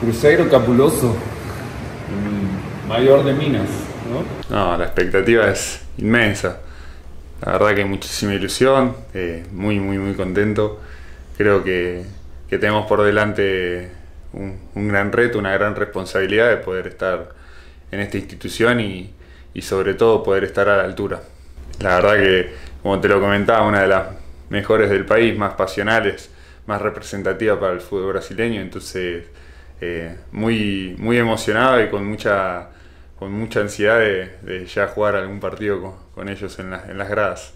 Cruzeiro Capuloso, el mayor de Minas, ¿no? No, la expectativa es inmensa. La verdad que muchísima ilusión, muy contento. Creo que tenemos por delante un gran reto, una gran responsabilidad de poder estar en esta institución y sobre todo poder estar a la altura. La verdad que, como te lo comentaba, una de las mejores del país, más pasionales, más representativa para el fútbol brasileño, entonces muy emocionado y con mucha ansiedad de ya jugar algún partido con ellos en las gradas.